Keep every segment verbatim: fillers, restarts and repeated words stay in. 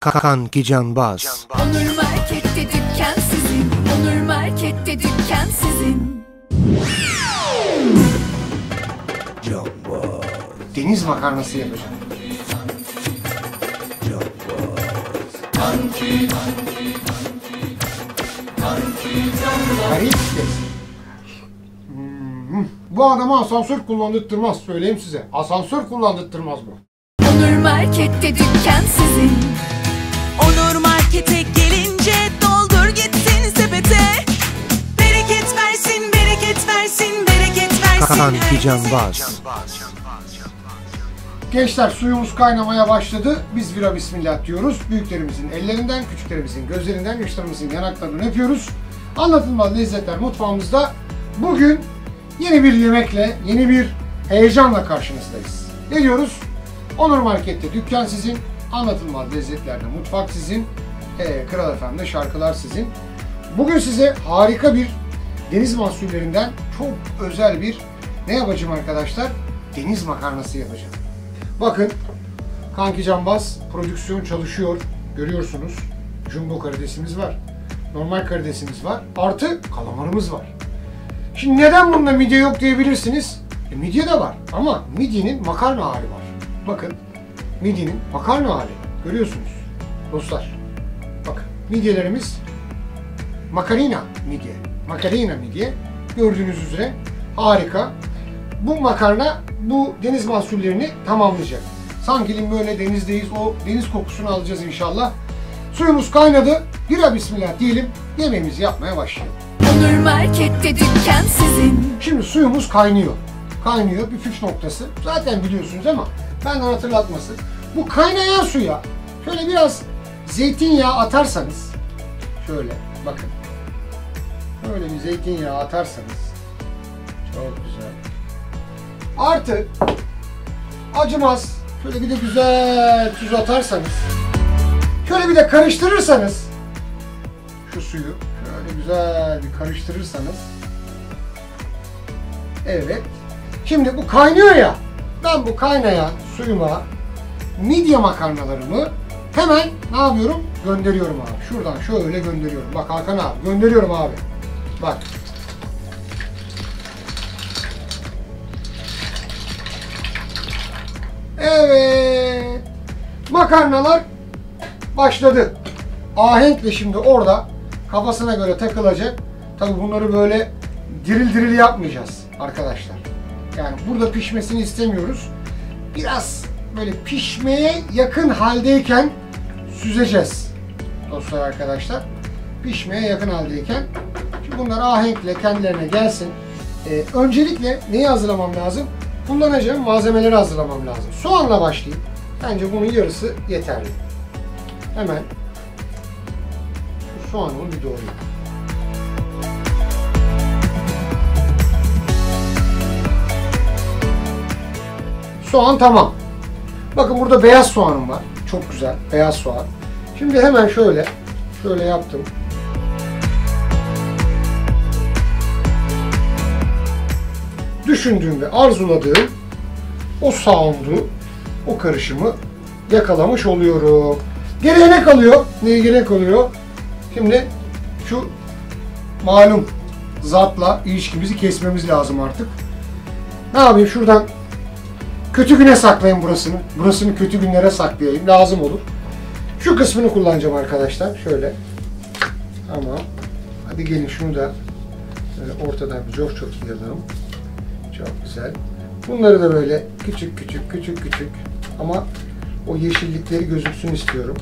Kanki Canbaz. Onur Market'te dükkan sizin. Onur Market'te dükkan sizin. Canbaz. Deniz makarnası yapacağım. Canbaz. Kanki, kanki, kanki, kanki Canbaz. Hmm. Bu adama asansör kullandırtmaz, söyleyeyim size. Asansör kullandırtmaz bu. Onur Market'te dükkan sizin. Onur Market'e gelince doldur gitsin sepete. Bereket versin, bereket versin, bereket versin. Kanki Canbaz. Gençler, suyumuz kaynamaya başladı. Biz vira bismillah diyoruz. Büyüklerimizin ellerinden, küçüklerimizin gözlerinden, yaşlarımızın yanaklarından öpüyoruz. Anlatılmaz lezzetler mutfağımızda. Bugün yeni bir yemekle, yeni bir heyecanla karşınızdayız. Ne diyoruz? Onur Market'te dükkan sizin, anlatılmaz lezzetlerde mutfak sizin, ee, Kral F M'de şarkılar sizin. Bugün size harika bir deniz mahsullerinden çok özel bir ne yapacağım arkadaşlar? Deniz makarnası yapacağım. Bakın, Kanki Canbaz prodüksiyon çalışıyor, görüyorsunuz. Jumbo karidesimiz var, normal karidesimiz var, artı kalamarımız var. Şimdi neden bunda midye yok diyebilirsiniz. E, midye de var ama midyenin makarna hali var. Bakın, midyenin makarna hali. Görüyorsunuz dostlar. Bakın, midyelerimiz makarina midye. Makarina midye. Gördüğünüz üzere harika. Bu makarna bu deniz mahsullerini tamamlayacak. Sanki böyle denizdeyiz. O deniz kokusunu alacağız inşallah. Suyumuz kaynadı. Bira bismillah diyelim. Yemeğimizi yapmaya başlayalım. Onur Market'te dükkan sizin. Şimdi suyumuz kaynıyor. Kaynıyor, bir püf noktası. Zaten biliyorsunuz ama benden hatırlatması. Bu kaynayan suya şöyle biraz zeytinyağı atarsanız, şöyle bakın, böyle bir zeytinyağı atarsanız çok güzel. Artı acımaz, şöyle bir de güzel tuz atarsanız, şöyle bir de karıştırırsanız, şu suyu şöyle güzel bir karıştırırsanız, evet. Şimdi bu kaynıyor ya, ben bu kaynayan suyuma midye makarnalarımı hemen ne yapıyorum? Gönderiyorum abi. Şuradan şöyle gönderiyorum. Bak Hakan abi, gönderiyorum abi. Bak. Evet. Makarnalar başladı. Ahenkle şimdi orada kafasına göre takılacak. Tabii bunları böyle diril diril yapmayacağız arkadaşlar. Yani burada pişmesini istemiyoruz. Biraz böyle pişmeye yakın haldeyken süzeceğiz dostlar arkadaşlar. Pişmeye yakın haldeyken. Şimdi bunlar ahenkle kendilerine gelsin. Ee, öncelikle neyi hazırlamam lazım? Kullanacağım malzemeleri hazırlamam lazım. Soğanla başlayayım. Bence bunun yarısı yeterli. Hemen şu soğanımı bir doğrayayım. Soğan tamam. Bakın burada beyaz soğanım var. Çok güzel. Beyaz soğan. Şimdi hemen şöyle. Şöyle yaptım. Düşündüğüm ve arzuladığım o sound'u, o karışımı yakalamış oluyorum. Geriye ne kalıyor? Neye geriye kalıyor? Şimdi şu malum zatla ilişkimizi kesmemiz lazım artık. Ne yapayım? Şuradan kötü güne saklayayım burasını. Burasını kötü günlere saklayayım. Lazım olur. Şu kısmını kullanacağım arkadaşlar. Şöyle. Tamam. Hadi gelin şunu da böyle ortadan çok çok yayalım. Çok güzel. Bunları da böyle küçük küçük küçük küçük ama o yeşillikleri gözüksün istiyorum.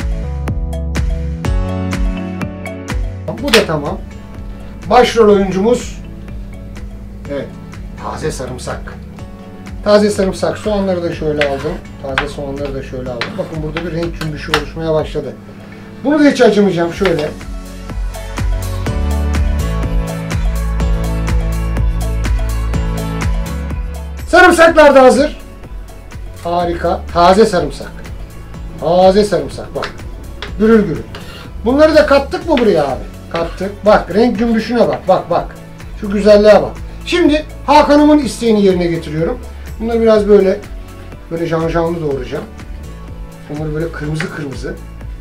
Bu da tamam. Başrol oyuncumuz, evet, taze sarımsak. Taze sarımsak. Soğanları da şöyle aldım. Taze soğanları da şöyle aldım. Bakın burada bir renk cümbüşü oluşmaya başladı. Bunu da hiç acımayacağım. Şöyle. Sarımsaklar da hazır. Harika. Taze sarımsak. Taze sarımsak. Bak. Gürül gürül. Bunları da kattık mı buraya abi? Kattık. Bak renk cümbüşüne bak. Bak bak. Şu güzelliğe bak. Şimdi Hakan'ımın isteğini yerine getiriyorum. Bunları biraz böyle böyle janjanlı doğrayacağım. Bunları böyle kırmızı kırmızı.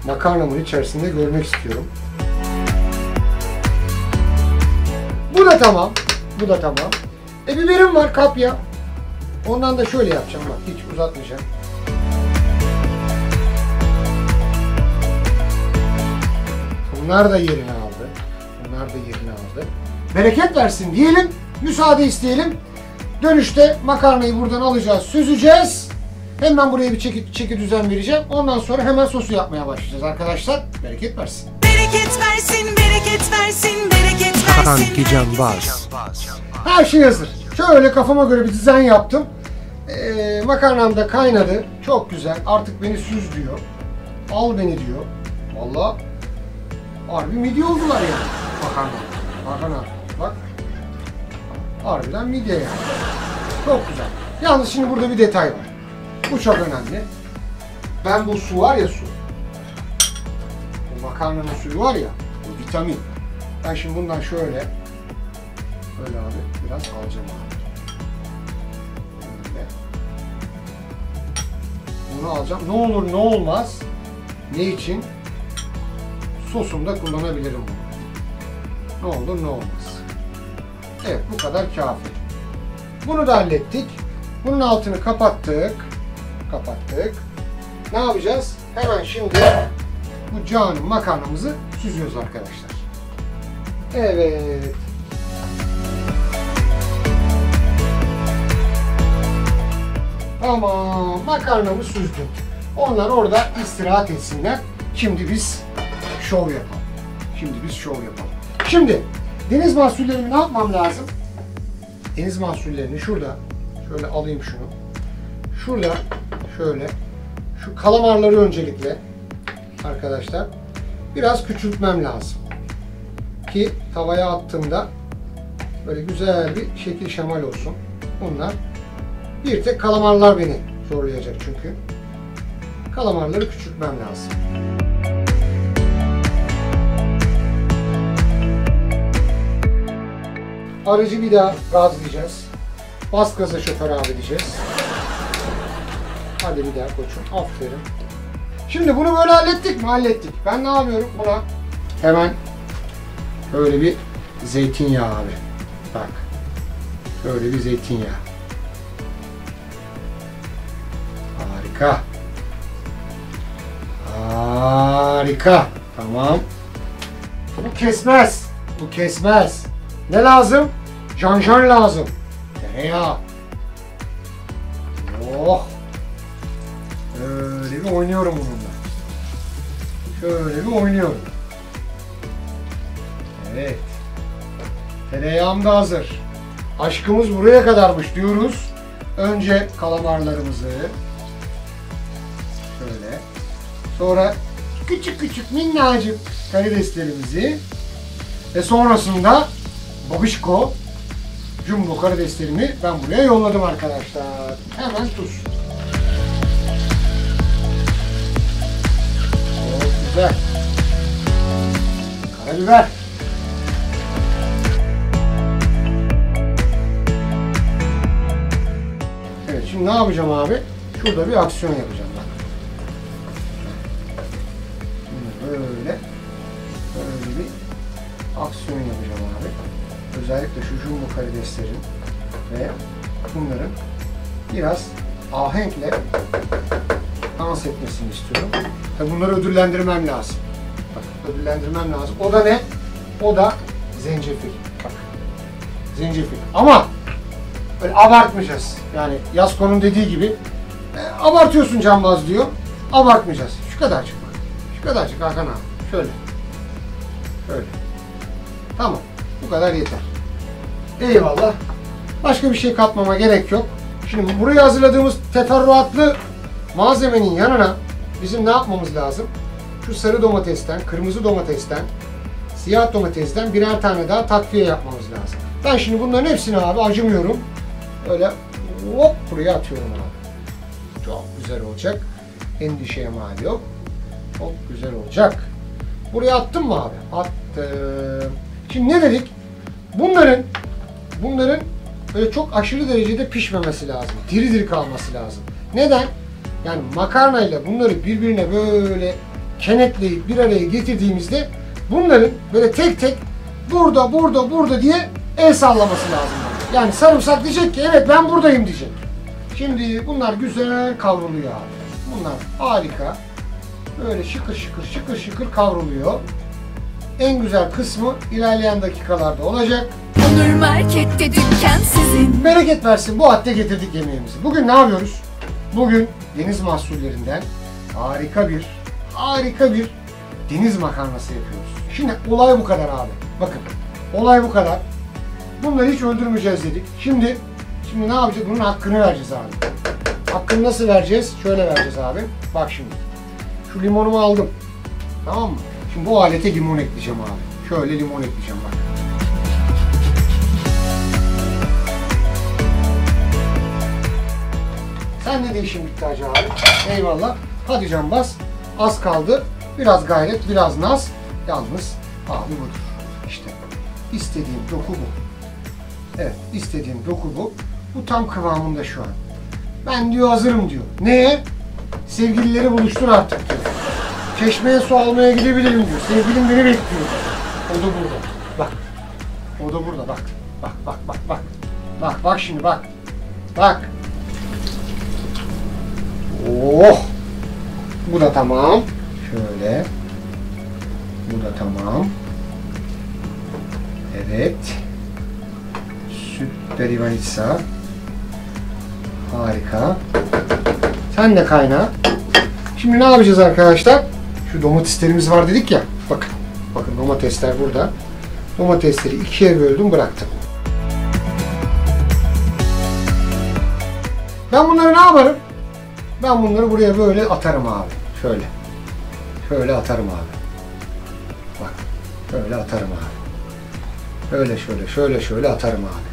makarnamın içerisinde görmek istiyorum. Bu da tamam. Bu da tamam. E biberim var, kapya. Ondan da şöyle yapacağım bak, hiç uzatmayacağım. Bunlar da yerini aldı. Bunlar da yerini aldı. Bereket versin diyelim. Müsaade isteyelim. Dönüşte makarnayı buradan alacağız, süzeceğiz. Hemen buraya bir çeki, çeki düzen vereceğim. Ondan sonra hemen sosu yapmaya başlayacağız arkadaşlar. Bereket versin. Bereket versin, bereket versin, bereket versin. Kanki Canbaz. Her şey hazır. Şöyle kafama göre bir dizayn yaptım. Ee, makarnam da kaynadı. Çok güzel. Artık beni süz diyor. Al beni diyor. Vallahi harbi midye oldular yani. Makarna. Makarna. Bak. Harbiden midye yani. Çok güzel. Yalnız şimdi burada bir detay var. Bu çok önemli. Ben bu su var ya su. Bu makarnanın suyu var ya. Bu vitamin. Ben şimdi bundan şöyle böyle abi biraz alacağım abi. Böyle. Bunu alacağım. Ne olur ne olmaz. Ne için? Sosumda kullanabilirim bunu. Ne olur ne olmaz. Evet, bu kadar kafi. Bunu da hallettik. Bunun altını kapattık. Kapattık. Ne yapacağız? Hemen şimdi bu canım makarnamızı süzüyoruz arkadaşlar. Evet. Tamam. Makarnamı süzdüm. Onlar orada istirahat etsinler. Şimdi biz şov yapalım. Şimdi biz şov yapalım. Şimdi deniz mahsullerini ne yapmam lazım? Deniz mahsullerini şurada, şöyle alayım şunu. Şurada şöyle, şu kalamarları öncelikle arkadaşlar biraz küçültmem lazım. Ki tavaya attığımda böyle güzel bir şekil şemal olsun. Bunlar bir tek kalamarlar beni zorlayacak çünkü. Kalamarları küçültmem lazım. Aracı bir daha gazlayacağız. Bas gaza şoför abi diyeceğiz. Hadi bir daha koçum. Aferin. Şimdi bunu böyle hallettik mi? Hallettik. Ben ne yapıyorum? Buna hemen böyle bir zeytinyağı abi. Bak. Böyle bir zeytinyağı. Harika. Harika. Tamam. Bu kesmez. Bu kesmez. Ne lazım? Janjan lazım. Tereyağı. Oh. Böyle bir oynuyorum bununla. Şöyle bir oynuyorum. Evet. Tereyağım da hazır. Aşkımız buraya kadarmış diyoruz. Önce kalamarlarımızı şöyle. Sonra küçük küçük minnacık karideslerimizi ve sonrasında babişko jumbo karideslerimi ben buraya yolladım arkadaşlar. Hemen tuz. Çok güzel. Karabiber. Evet, şimdi ne yapacağım abi? Şurada bir aksiyon yapacağım bak. Şimdi böyle böyle bir aksiyon yapacağım abi. Özellikle şu jumbo karideslerin ve bunların biraz ahenkle dans etmesini istiyorum. Tabii bunları ödüllendirmem lazım. Bak, ödüllendirmem lazım. O da ne? O da zencefil. Bak. Zencefil. Ama böyle abartmayacağız. Yani Yasko'nun dediği gibi e, abartıyorsun Canbaz diyor. Abartmayacağız. Şu kadarcık bak. Şu kadarcık Hakan abi. Şöyle. Şöyle. Tamam. Bu kadar yeter. Eyvallah. Başka bir şey katmama gerek yok. Şimdi buraya hazırladığımız teferruatlı malzemenin yanına bizim ne yapmamız lazım? Şu sarı domatesten, kırmızı domatesten, siyah domatesten birer tane daha takviye yapmamız lazım. Ben şimdi bunların hepsini abi acımıyorum. Öyle hop buraya atıyorum abi. Çok güzel olacak. Endişeye mal yok. Çok güzel olacak. Buraya attım mı abi? Attım. Şimdi ne dedik? Bunların bunların böyle çok aşırı derecede pişmemesi lazım. Diri diri kalması lazım. Neden? Yani makarnayla bunları birbirine böyle kenetleyip bir araya getirdiğimizde bunların böyle tek tek burada, burada, burada diye el sallaması lazım. Yani sarımsak diyecek ki evet ben buradayım diyecek. Şimdi bunlar güzel kavruluyor abi. Bunlar harika. Böyle şıkır şıkır şıkır şıkır kavruluyor. En güzel kısmı ilerleyen dakikalarda olacak. Onur Market'te dükkan sizin. Bereket versin, bu hatta getirdik yemeğimizi. Bugün ne yapıyoruz? Bugün deniz mahsullerinden harika bir, harika bir deniz makarnası yapıyoruz. Şimdi olay bu kadar abi. Bakın, olay bu kadar. Bunları hiç öldürmeyeceğiz dedik. Şimdi, şimdi ne yapacağız? Bunun hakkını vereceğiz abi. Hakkını nasıl vereceğiz? Şöyle vereceğiz abi. Bak şimdi. Şu limonumu aldım. Tamam mı? Şimdi bu alete limon ekleyeceğim abi. Şöyle limon ekleyeceğim bak. Sen ne de işin bitti hacı abi? Eyvallah. Hadi can bas. Az kaldı. Biraz gayret, biraz naz. Yalnız abi budur. İşte istediğim doku bu. Evet, istediğim doku bu. Bu tam kıvamında şu an. Ben diyor hazırım diyor. Neye? Sevgilileri buluştur artık diyor. Çeşmeye su almaya gidebilirim diyor. Sevgilim beni bekliyor. O da burada. Bak. O da burada bak. Bak bak bak bak. Bak bak şimdi bak. Bak. Oh! Bu da tamam. Şöyle. Bu da tamam. Evet. Süper Ivanitsa. Harika. Sen de kayna. Şimdi ne yapacağız arkadaşlar? Şu domateslerimiz var dedik ya. Bakın. Bakın domatesler burada. Domatesleri ikiye böldüm, bıraktım. Ben bunları ne yaparım? Ben bunları buraya böyle atarım abi. Şöyle. Şöyle atarım abi. Bak. Şöyle atarım abi. Şöyle şöyle şöyle şöyle atarım abi.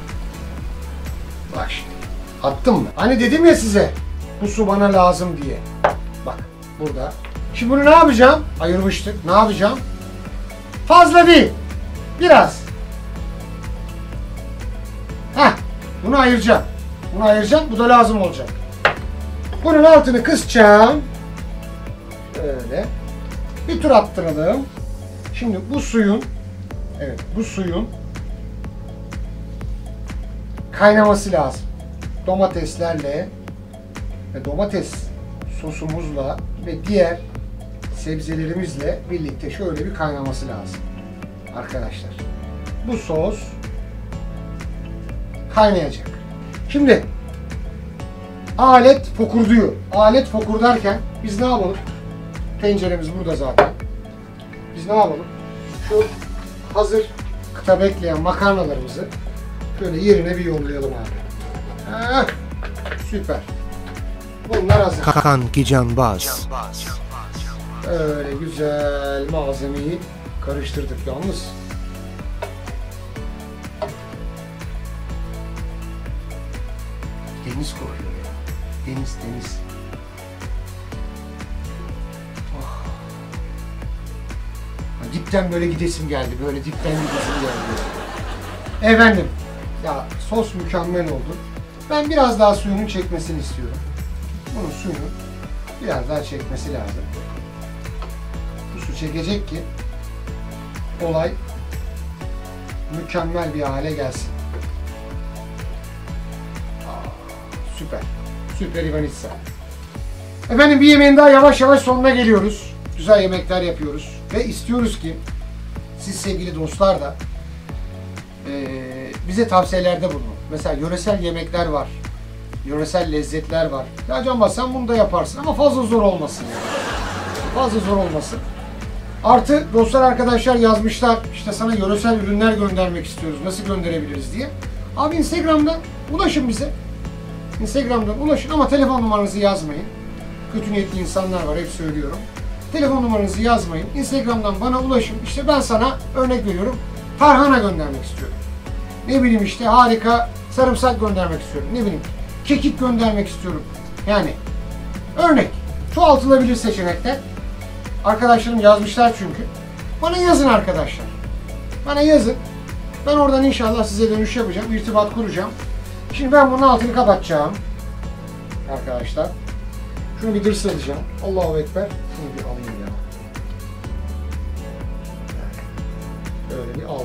Bak şimdi. Attım mı? Hani dedim ya size. Bu su bana lazım diye. Bak. Burada. Şimdi bunu ne yapacağım? Ayırmıştık. Ne yapacağım? Fazla değil. Biraz. Heh. Bunu ayıracağım. Bunu ayıracağım. Bu da lazım olacak. Bunun altını kısacağım. Şöyle. Bir tur attıralım. Şimdi bu suyun, evet bu suyun kaynaması lazım. Domateslerle ve domates sosumuzla ve diğer sebzelerimizle birlikte şöyle bir kaynaması lazım. Arkadaşlar. Bu sos kaynayacak. Şimdi alet fokurduyor. Alet fokurdarken biz ne yapalım? Tenceremiz burada zaten. Biz ne yapalım? Şu hazır kıta bekleyen makarnalarımızı şöyle yerine bir yollayalım abi. Heh, süper. Bunlar hazır. Kanki Canbaz. Öyle güzel malzemeyi karıştırdık yalnız. Deniz kokuyor ya. Deniz, deniz. Oh. Dipten böyle gidesim geldi. Böyle dipten gidesim geldi. Efendim. Ya sos mükemmel oldu. Ben biraz daha suyunun çekmesini istiyorum. Bunun suyunu biraz daha çekmesi lazım. Bu su çekecek ki olay mükemmel bir hale gelsin. Aa, süper. Süper Ivanitsa. Efendim bir yemeğin daha yavaş yavaş sonuna geliyoruz. Güzel yemekler yapıyoruz. Ve istiyoruz ki siz sevgili dostlar da e, bize tavsiyelerde bulunun. Mesela yöresel yemekler var. Yöresel lezzetler var. Ya Canbaz sen bunu da yaparsın ama fazla zor olmasın. Yani. Fazla zor olmasın. Artı dostlar arkadaşlar yazmışlar. İşte sana yöresel ürünler göndermek istiyoruz. Nasıl gönderebiliriz diye. Abi Instagram'dan ulaşın bize. Instagram'dan ulaşın ama telefon numaranızı yazmayın. Kötü niyetli insanlar var hep söylüyorum. Telefon numaranızı yazmayın. Instagram'dan bana ulaşın. İşte ben sana örnek veriyorum. Tarhana göndermek istiyorum. Ne bileyim işte harika sarımsak göndermek istiyorum. Ne bileyim kekik göndermek istiyorum. Yani örnek. Çoğaltılabilir seçenekler. Arkadaşlarım yazmışlar çünkü. Bana yazın arkadaşlar. Bana yazın. Ben oradan inşallah size dönüş yapacağım. İrtibat kuracağım. Şimdi ben bunun altını kapatacağım. Arkadaşlar. Şunu bir dırsılacağım. Allahu Ekber. Şunu bir alayım ya.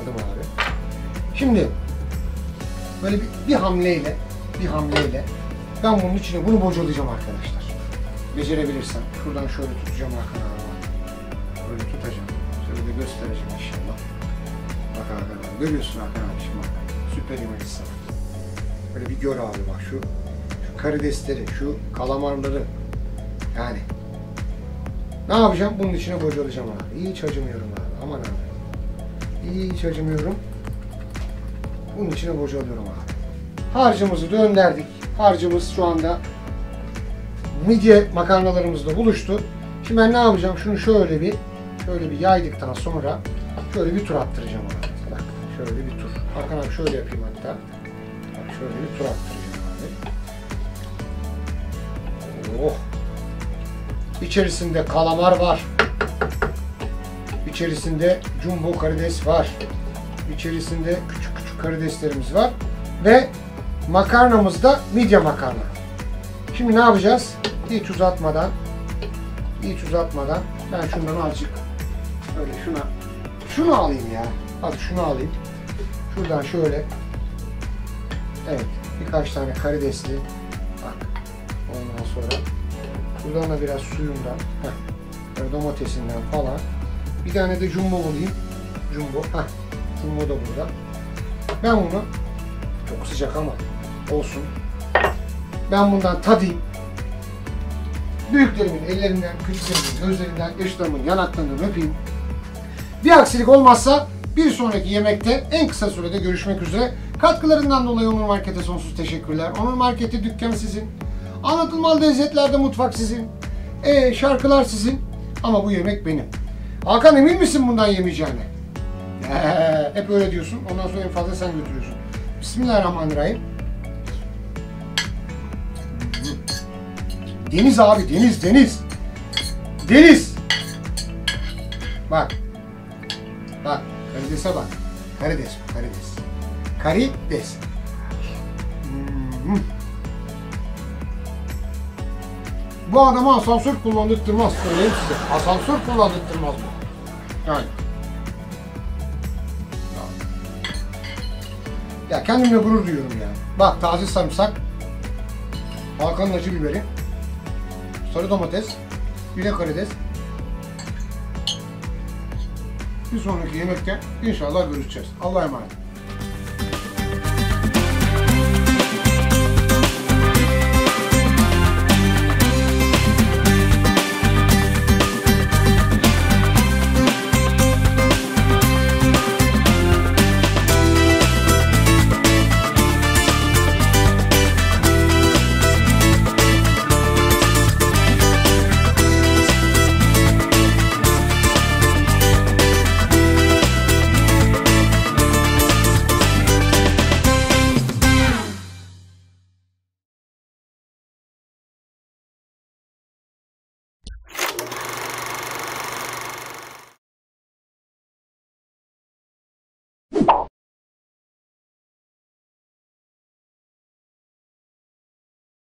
çıkardım abi. Şimdi böyle bir, bir hamleyle bir hamleyle ben bunun içine bunu bocalayacağım arkadaşlar. Becerebilirsem. Şuradan şöyle tutacağım Hakan abi. Böyle tutacağım. Şöyle de göstereceğim inşallah. Bak Hakan abi. Görüyorsun Hakan abi şimdi bak. Süper imajı sana. Böyle bir gör abi bak şu, şu karidesleri, şu kalamarları. Yani. Ne yapacağım? Bunun içine bocalayacağım abi. Hiç acımıyorum abi. Aman abi. Hiç acımıyorum. Bunun içine bocalıyorum abi. Harcımızı döndürdük. Harcımız şu anda midye makarnalarımızla buluştu. Şimdi ben ne yapacağım? Şunu şöyle bir şöyle bir yaydıktan sonra şöyle bir tur attıracağım abi. Bak şöyle bir tur. Hakan abi şöyle yapayım hatta. Bak şöyle bir tur attıracağım abi. Oh. İçerisinde kalamar var. İçerisinde jumbo karides var. İçerisinde küçük küçük karideslerimiz var. Ve makarnamız da midye makarna. Şimdi ne yapacağız? Hiç uzatmadan hiç uzatmadan ben şundan azıcık böyle şuna şunu alayım ya. Hadi şunu alayım. Şuradan şöyle evet birkaç tane karidesli bak ondan sonra buradan da biraz suyundan heh, böyle domatesinden falan bir tane de jumbo bulayım. Jumbo. Heh, jumbo da burada. Ben bunu çok sıcak ama olsun. Ben bundan tadayım. Büyüklerimin ellerinden, küçüklerimin gözlerinden, yaşlarımın yanaklarından öpeyim. Bir aksilik olmazsa bir sonraki yemekte en kısa sürede görüşmek üzere. Katkılarından dolayı Onur Market'e sonsuz teşekkürler. Onur Market'te dükkan sizin. Anlatılmaz lezzetlerde mutfak sizin. E, şarkılar sizin. Ama bu yemek benim. Hakan emin misin bundan yemeyeceğine? Ee, hep öyle diyorsun. Ondan sonra en fazla sen götürüyorsun. Bismillahirrahmanirrahim. Deniz abi, deniz, deniz. Deniz. Bak. Bak, karidese bak. Karides, karides. Karides. Hmm. Bu adama asansör kullandırtmaz. Söyleyeyim size. Asansör kullandırtmaz bu. Yani. Ya kendimle gurur duyuyorum ya. Bak taze sarımsak. Hakan'ın acı biberi. Sarı domates. Bir de karides. Bir sonraki yemekte inşallah görüşeceğiz. Allah'a emanet.